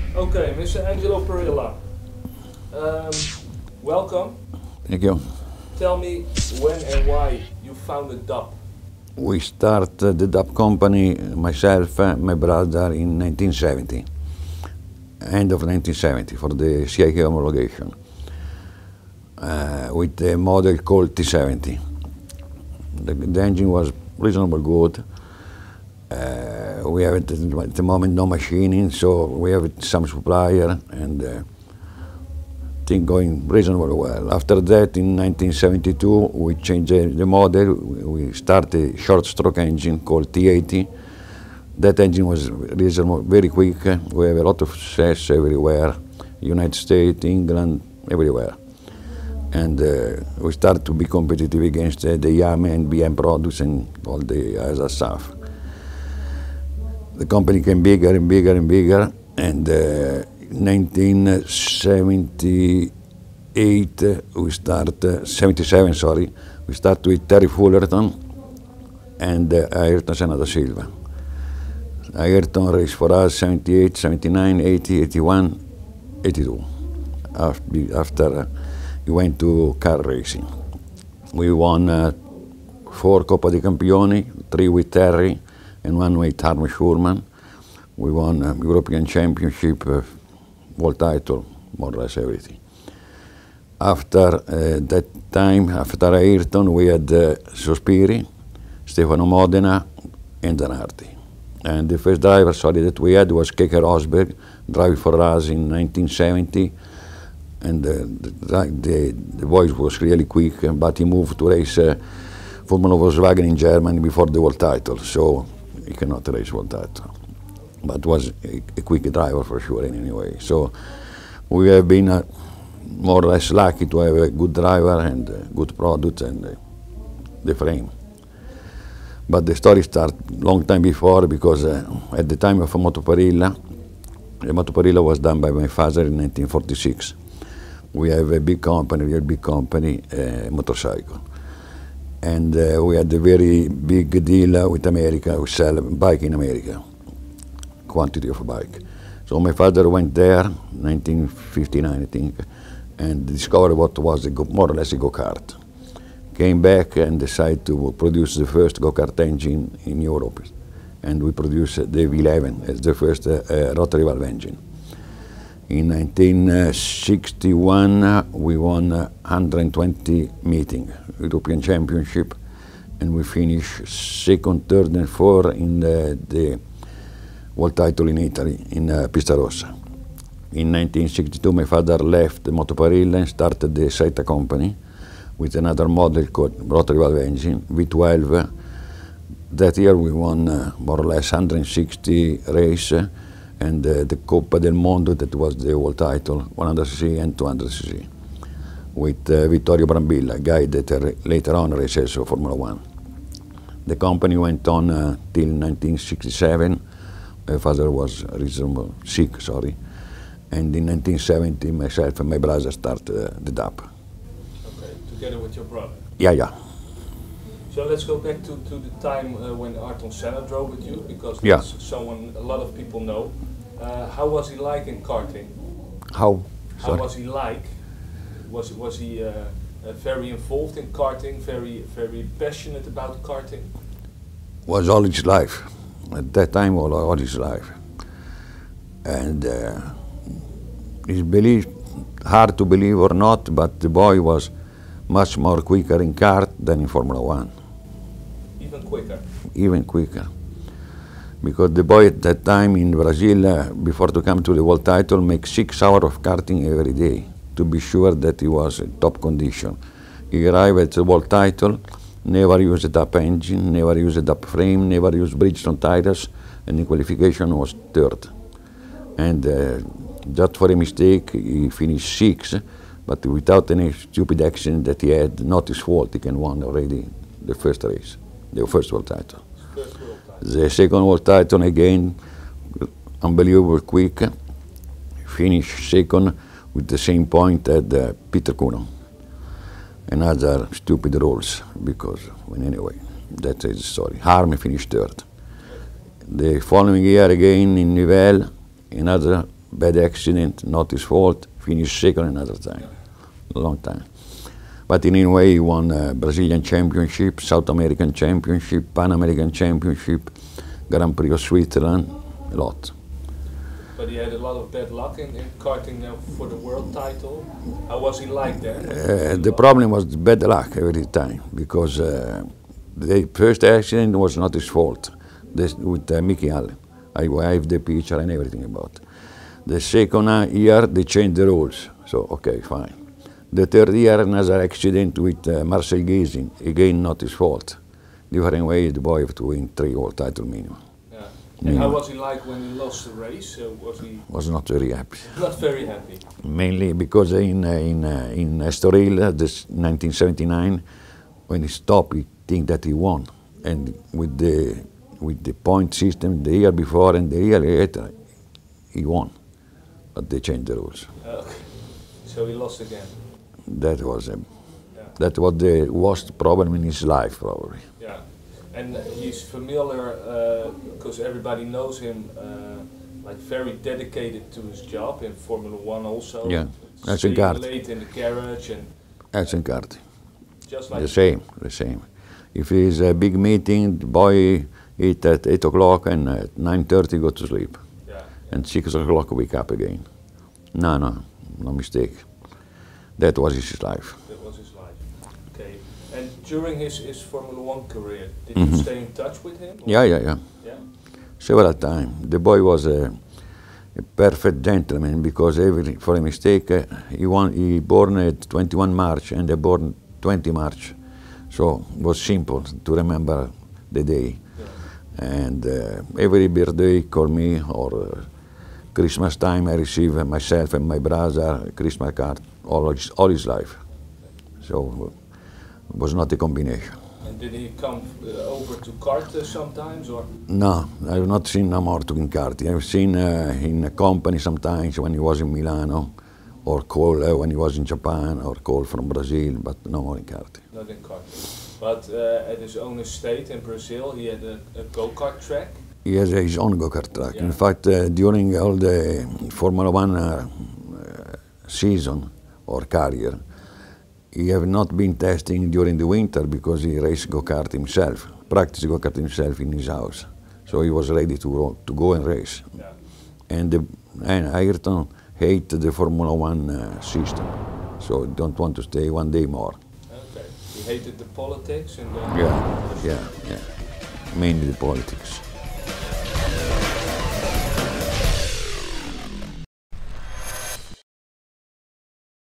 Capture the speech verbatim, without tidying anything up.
Okay, Mister Angelo Parilla, um, welcome. Thank you. Tell me when and why you founded D A P. We started the D A P company, myself and my brother, in nineteen seventy, end of nineteen seventy, for the C I K homologation, uh, with a model called T seventy. The, the engine was reasonably good. Uh, we have at the moment no machining, so we have some supplier, and uh, things going reasonably well. After that, in nineteen seventy-two, we changed the, the model. We started a short-stroke engine called T eighty. That engine was reasonable, very quick. We have a lot of success everywhere, United States, England, everywhere. And uh, we started to be competitive against uh, the Yamaha and B M products and all the other stuff. The company became bigger and bigger and bigger, and uh, in nineteen seventy-eight we start, uh, seventy-seven, sorry, we start with Terry Fullerton and uh, Ayrton Senna and D A P. Ayrton raced for us seventy-eight, seventy-nine, eighty, eighty-one, eighty-two. After, after uh, he went to car racing. We won uh, four Coppa dei Campioni, three with Terry, and one with Schuurman. We won uh, European Championship, uh, world title, more or less everything. After uh, that time, after Ayrton, we had uh, Sospiri, Stefano Modena, and Zanardi. And the first driver, sorry, that we had was K four A.eu, driving for us in nineteen seventy. And uh, the, the, the boy was really quick, but he moved to race uh, Formula Volkswagen in Germany before the world title, so he cannot race world title. But was a, a quick driver for sure in any way. So we have been uh, more or less lucky to have a good driver and uh, good product and uh, the frame. But the story starts long time before, because uh, at the time of Moto Parilla, the Moto Parilla was done by my father in nineteen forty-six. We have a big company, real big company, uh, motorcycle. And uh, we had a very big deal uh, with America. We sell a bike in America, quantity of a bike. So my father went there, nineteen fifty-nine I think, and discovered what was a go, more or less a go-kart. Came back and decided to produce the first go-kart engine in Europe. And we produced the V eleven as the first uh, uh, rotary valve engine. In nineteen sixty-one, uh, we won uh, one hundred twenty meeting, European Championship, and we finished second, third, and fourth in the, the world title in Italy, in uh, Pista Rossa. In nineteen sixty-two, my father left the Moto Parilla and started the Saita company with another model called rotary valve engine, V twelve. That year we won uh, more or less one hundred sixty races, and uh, the Coppa del Mondo, that was the world title, one hundred c c and two hundred c c, with uh, Vittorio Brambilla, a guy that uh, later on raced also Formula One. The company went on uh, till nineteen sixty-seven. My father was reasonably sick, sorry, and in nineteen seventy, myself and my brother started uh, the D A P. Okay, together with your brother? Yeah, yeah. So let's go back to, to the time uh, when Ayrton Senna drove with you, because yeah. that's someone a lot of people know. Uh, how was he like in karting? How? How was he like? Was was he uh, uh, very involved in karting? Very very passionate about karting? Was all his life. At that time, all, all his life. And uh, it's believed, hard to believe or not, but the boy was much more quicker in kart than in Formula One. Even quicker? Even quicker. Because the boy at that time in Brazil, uh, before to come to the world title, makes six hours of karting every day to be sure that he was in top condition. He arrived at the world title, never used a D A P engine, never used a D A P frame, never used Bridgestone tires, and in qualification was third. And uh, just for a mistake, he finished sixth, but without any stupid accident that he had, not his fault, he can won already the first race, the first world title. First world title. The second world title again, unbelievable quick, finished second with the same point as uh, Peter Kuno. Another stupid rules, because, well, anyway, that is the story. Harm finished third. The following year again in Nivelles, another bad accident, not his fault, finished second another time, a long time. But in any way, he won uh, Brazilian Championship, South American Championship, Pan American Championship, Grand Prix of Switzerland, a lot. But he had a lot of bad luck in, in karting now for the world title. How was he like then? Uh, the problem was bad luck every time, because uh, the first accident was not his fault, this, with uh, Mickey Allen. I have the picture and everything about. The second year, they changed the rules, so okay, fine. The third year, another accident with uh, Marcel Gazin, again not his fault. Different way, the boy have to win three world title minimum. Yeah. And how was he like when he lost the race? Uh, was he was not very happy. Not very happy. Mainly because in uh, in uh, in Estoril, this nineteen seventy-nine, when he stopped, he think that he won, and with the with the point system the year before and the year later, he won, but they changed the rules. Okay. So he lost again. That was a, yeah. that was the worst problem in his life, probably. Yeah, and he's familiar because uh, everybody knows him, uh, like very dedicated to his job in Formula One also. Yeah, that's in Kart. Late in the garage and. That's in Kart. Just like the same, the same. If it's a big meeting, the boy eat at eight o'clock and at nine thirty go to sleep, yeah, yeah. and six o'clock wake up again. No, no, no mistake. That was his life. That was his life. Okay. And during his, his Formula One career, did Mm-hmm. you stay in touch with him? Yeah, yeah, yeah. Yeah. Several times. The boy was a, a perfect gentleman because every for a mistake uh, he won. He born at twenty-one March and I born twenty March, so it was simple to remember the day. Yeah. And uh, every birthday call me or uh, Christmas time I receive uh, myself and my brother a Christmas card all his, all his life. So it was not a combination. And did he come uh, over to Kart uh, sometimes or? No, I have not seen no more to in Kart. I've seen uh, in a company sometimes when he was in Milano, or call uh, when he was in Japan, or call from Brazil, but no more in Kart. Not in Kart. But uh, at his own estate in Brazil, he had a, a go-kart track. He has his own go-kart track. Yeah. In fact, uh, during all the Formula One uh, uh, season or career, he have not been testing during the winter because he raced go-kart himself, practiced go-kart himself in his house. So he was ready to, to go and race. Yeah. And, the, and Ayrton hated the Formula One uh, system, so he don't want to stay one day more. Okay. He hated the politics and the... Yeah, yeah, yeah. Mainly the politics.